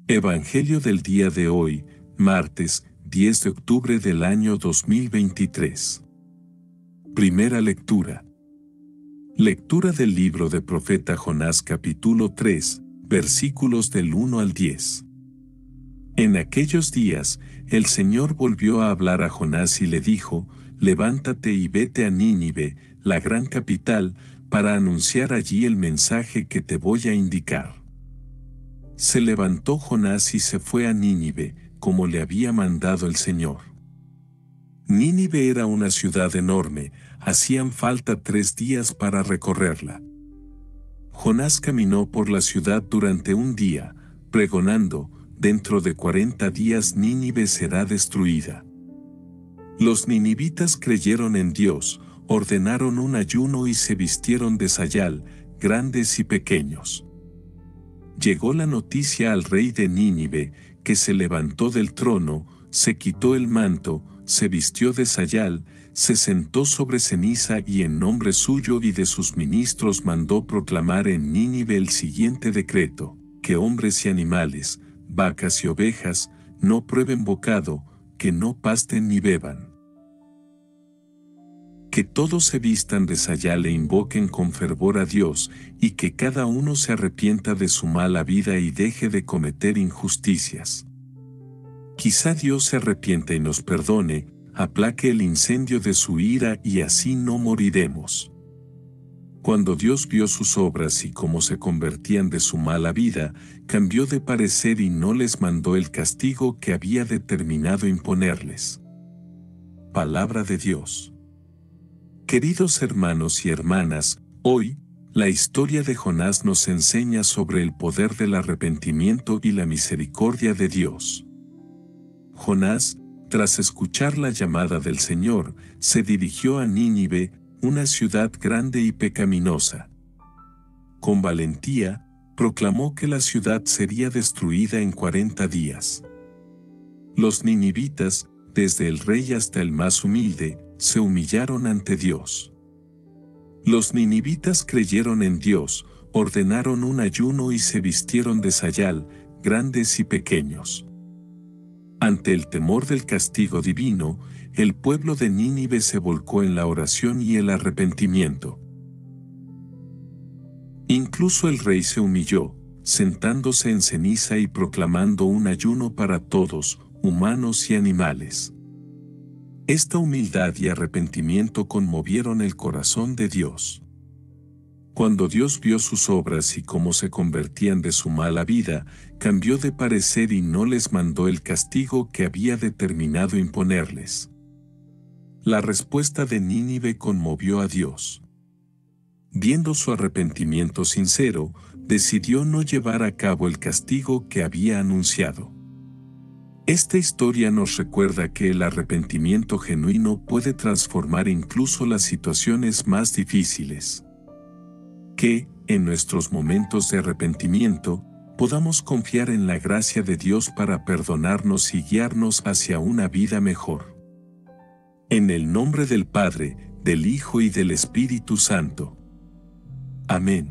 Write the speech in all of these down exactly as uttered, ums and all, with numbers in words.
Evangelio del día de hoy, martes, diez de octubre del año dos mil veintitrés. Primera lectura. Lectura del libro de profeta Jonás capítulo tres, versículos del uno al diez. En aquellos días, el Señor volvió a hablar a Jonás y le dijo: levántate y vete a Nínive, la gran capital, para anunciar allí el mensaje que te voy a indicar. Se levantó Jonás y se fue a Nínive, como le había mandado el Señor. Nínive era una ciudad enorme, hacían falta tres días para recorrerla. Jonás caminó por la ciudad durante un día, pregonando: dentro de cuarenta días Nínive será destruida. Los ninivitas creyeron en Dios, ordenaron un ayuno y se vistieron de sayal, grandes y pequeños. Llegó la noticia al rey de Nínive, que se levantó del trono, se quitó el manto, se vistió de sayal, se sentó sobre ceniza y en nombre suyo y de sus ministros mandó proclamar en Nínive el siguiente decreto: que hombres y animales, vacas y ovejas, no prueben bocado, que no pasten ni beban. Que todos se vistan de sayal e invoquen con fervor a Dios, y que cada uno se arrepienta de su mala vida y deje de cometer injusticias. Quizá Dios se arrepienta y nos perdone, aplaque el incendio de su ira y así no moriremos. Cuando Dios vio sus obras y cómo se convertían de su mala vida, cambió de parecer y no les mandó el castigo que había determinado imponerles. Palabra de Dios. Queridos hermanos y hermanas, hoy, la historia de Jonás nos enseña sobre el poder del arrepentimiento y la misericordia de Dios. Jonás, tras escuchar la llamada del Señor, se dirigió a Nínive, una ciudad grande y pecaminosa. Con valentía, proclamó que la ciudad sería destruida en cuarenta días. Los ninivitas, desde el rey hasta el más humilde, se humillaron ante Dios. Los ninivitas creyeron en Dios, ordenaron un ayuno y se vistieron de sayal, grandes y pequeños. Ante el temor del castigo divino, el pueblo de Nínive se volcó en la oración y el arrepentimiento. Incluso el rey se humilló, sentándose en ceniza y proclamando un ayuno para todos, humanos y animales. Esta humildad y arrepentimiento conmovieron el corazón de Dios. Cuando Dios vio sus obras y cómo se convertían de su mala vida, cambió de parecer y no les mandó el castigo que había determinado imponerles. La respuesta de Nínive conmovió a Dios. Viendo su arrepentimiento sincero, decidió no llevar a cabo el castigo que había anunciado. Esta historia nos recuerda que el arrepentimiento genuino puede transformar incluso las situaciones más difíciles. Que, en nuestros momentos de arrepentimiento, podamos confiar en la gracia de Dios para perdonarnos y guiarnos hacia una vida mejor. En el nombre del Padre, del Hijo y del Espíritu Santo. Amén.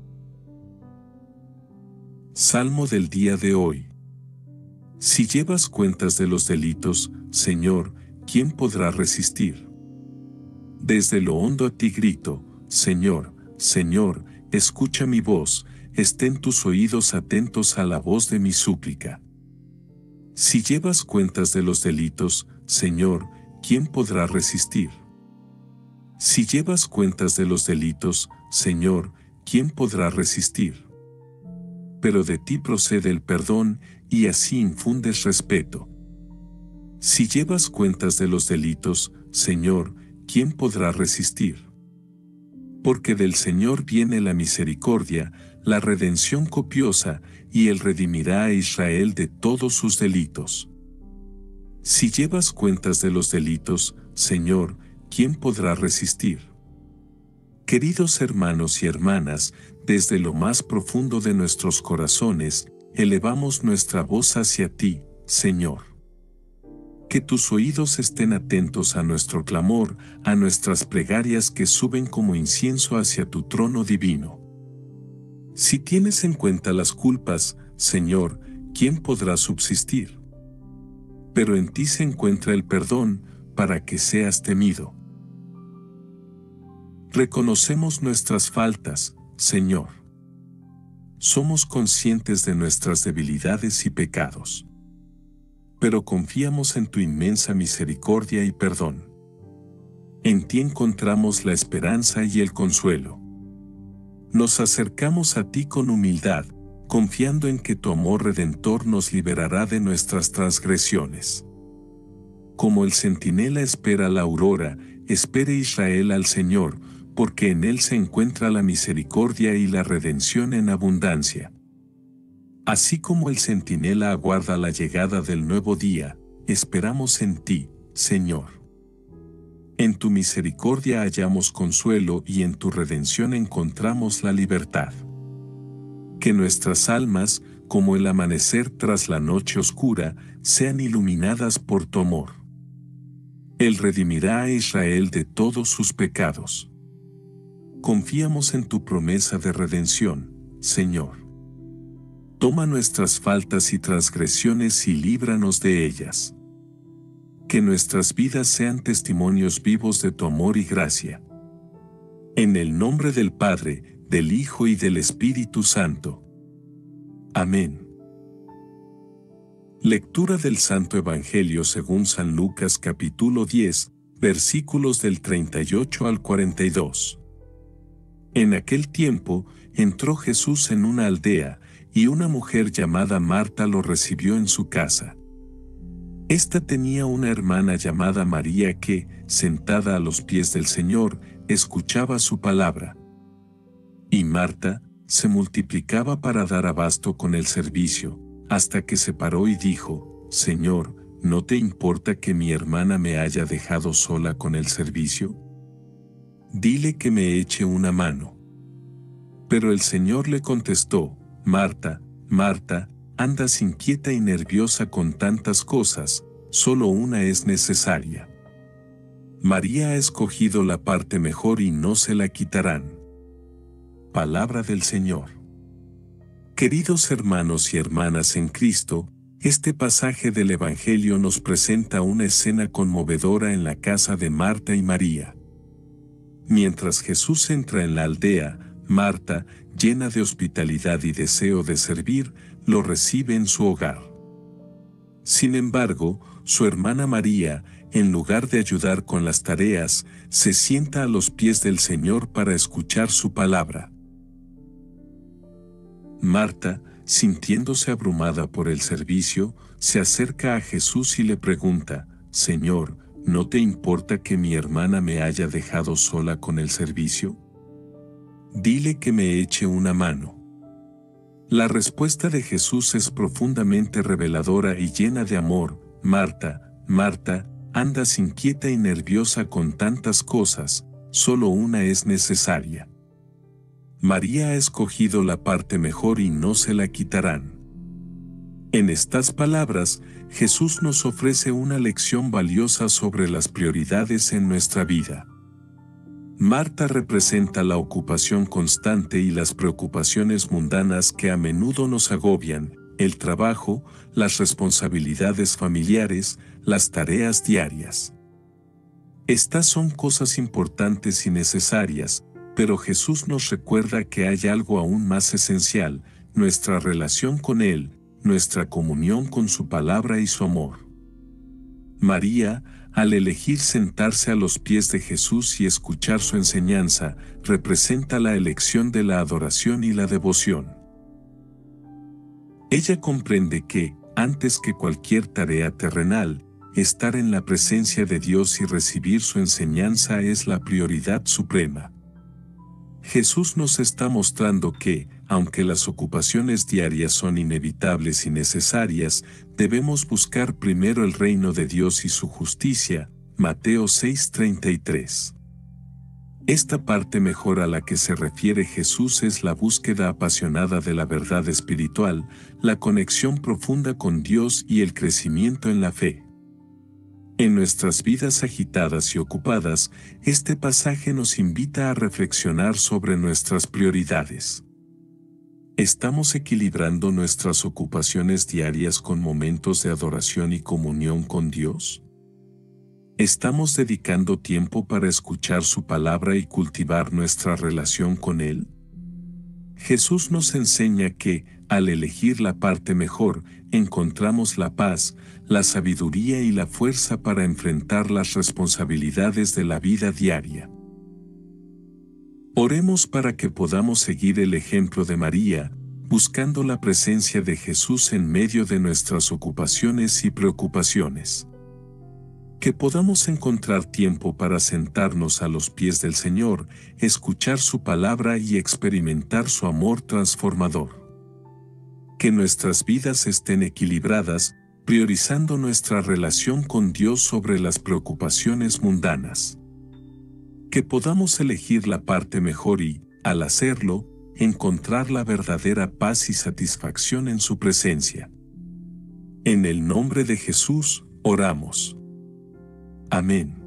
Salmo del día de hoy. Si llevas cuentas de los delitos, Señor, ¿quién podrá resistir? Desde lo hondo a ti grito: Señor, Señor, escucha mi voz, estén tus oídos atentos a la voz de mi súplica. Si llevas cuentas de los delitos, Señor, ¿quién podrá resistir? Si llevas cuentas de los delitos, Señor, ¿quién podrá resistir? Pero de ti procede el perdón, y así infundes respeto. Si llevas cuentas de los delitos, Señor, ¿quién podrá resistir? Porque del Señor viene la misericordia, la redención copiosa, y Él redimirá a Israel de todos sus delitos. Si llevas cuentas de los delitos, Señor, ¿quién podrá resistir? Queridos hermanos y hermanas, desde lo más profundo de nuestros corazones, elevamos nuestra voz hacia ti, Señor. Que tus oídos estén atentos a nuestro clamor, a nuestras plegarias que suben como incienso hacia tu trono divino. Si tienes en cuenta las culpas, Señor, ¿quién podrá subsistir? Pero en ti se encuentra el perdón, para que seas temido. Reconocemos nuestras faltas, Señor. Somos conscientes de nuestras debilidades y pecados. Pero confiamos en tu inmensa misericordia y perdón. En ti encontramos la esperanza y el consuelo. Nos acercamos a ti con humildad, confiando en que tu amor redentor nos liberará de nuestras transgresiones. Como el centinela espera la aurora, espere Israel al Señor, porque en Él se encuentra la misericordia y la redención en abundancia. Así como el centinela aguarda la llegada del nuevo día, esperamos en ti, Señor. En tu misericordia hallamos consuelo y en tu redención encontramos la libertad. Que nuestras almas, como el amanecer tras la noche oscura, sean iluminadas por tu amor. Él redimirá a Israel de todos sus pecados. Confiamos en tu promesa de redención, Señor. Toma nuestras faltas y transgresiones y líbranos de ellas. Que nuestras vidas sean testimonios vivos de tu amor y gracia. En el nombre del Padre, del Hijo y del Espíritu Santo. Amén. Lectura del Santo Evangelio según San Lucas capítulo diez, versículos del treinta y ocho al cuarenta y dos. En aquel tiempo, entró Jesús en una aldea, y una mujer llamada Marta lo recibió en su casa. Esta tenía una hermana llamada María que, sentada a los pies del Señor, escuchaba su palabra. Y Marta se multiplicaba para dar abasto con el servicio, hasta que se paró y dijo: Señor, ¿no te importa que mi hermana me haya dejado sola con el servicio? Dile que me eche una mano. Pero el Señor le contestó: Marta, Marta, andas inquieta y nerviosa con tantas cosas, solo una es necesaria. María ha escogido la parte mejor y no se la quitarán. Palabra del Señor. Queridos hermanos y hermanas en Cristo, este pasaje del Evangelio nos presenta una escena conmovedora en la casa de Marta y María. Mientras Jesús entra en la aldea, Marta, llena de hospitalidad y deseo de servir, lo recibe en su hogar. Sin embargo, su hermana María, en lugar de ayudar con las tareas, se sienta a los pies del Señor para escuchar su palabra. Marta, sintiéndose abrumada por el servicio, se acerca a Jesús y le pregunta: Señor, ¿no te importa que mi hermana me haya dejado sola con el servicio? Dile que me eche una mano. La respuesta de Jesús es profundamente reveladora y llena de amor. Marta, Marta, andas inquieta y nerviosa con tantas cosas, solo una es necesaria. María ha escogido la parte mejor y no se la quitarán. En estas palabras, Jesús nos ofrece una lección valiosa sobre las prioridades en nuestra vida. Marta representa la ocupación constante y las preocupaciones mundanas que a menudo nos agobian: el trabajo, las responsabilidades familiares, las tareas diarias. Estas son cosas importantes y necesarias, pero Jesús nos recuerda que hay algo aún más esencial: nuestra relación con Él, nuestra comunión con su palabra y su amor. María, al elegir sentarse a los pies de Jesús y escuchar su enseñanza, representa la elección de la adoración y la devoción. Ella comprende que, antes que cualquier tarea terrenal, estar en la presencia de Dios y recibir su enseñanza es la prioridad suprema. Jesús nos está mostrando que, aunque las ocupaciones diarias son inevitables y necesarias, debemos buscar primero el reino de Dios y su justicia. Mateo seis treinta y tres. Esta parte mejor a la que se refiere Jesús es la búsqueda apasionada de la verdad espiritual, la conexión profunda con Dios y el crecimiento en la fe. En nuestras vidas agitadas y ocupadas, este pasaje nos invita a reflexionar sobre nuestras prioridades. ¿Estamos equilibrando nuestras ocupaciones diarias con momentos de adoración y comunión con Dios? ¿Estamos dedicando tiempo para escuchar su palabra y cultivar nuestra relación con Él? Jesús nos enseña que, al elegir la parte mejor, encontramos la paz, la sabiduría y la fuerza para enfrentar las responsabilidades de la vida diaria. Oremos para que podamos seguir el ejemplo de María, buscando la presencia de Jesús en medio de nuestras ocupaciones y preocupaciones. Que podamos encontrar tiempo para sentarnos a los pies del Señor, escuchar su palabra y experimentar su amor transformador. Que nuestras vidas estén equilibradas, priorizando nuestra relación con Dios sobre las preocupaciones mundanas. Que podamos elegir la parte mejor y, al hacerlo, encontrar la verdadera paz y satisfacción en su presencia. En el nombre de Jesús, oramos. Amén.